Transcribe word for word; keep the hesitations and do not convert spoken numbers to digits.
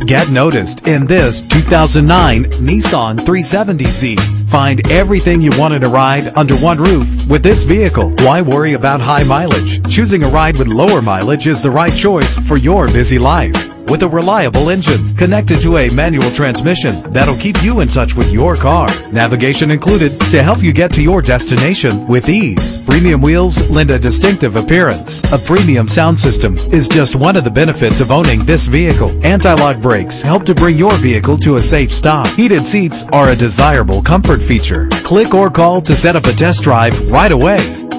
Get noticed in this two thousand nine Nissan three seventy Z. Find everything you want in a ride under one roof with this vehicle. Why worry about high mileage? Choosing a ride with lower mileage is the right choice for your busy life. With a reliable engine connected to a manual transmission that'll keep you in touch with your car. Navigation included to help you get to your destination with ease. Premium wheels lend a distinctive appearance. A premium sound system is just one of the benefits of owning this vehicle. Anti-lock brakes help to bring your vehicle to a safe stop. Heated seats are a desirable comfort feature. Click or call to set up a test drive right away.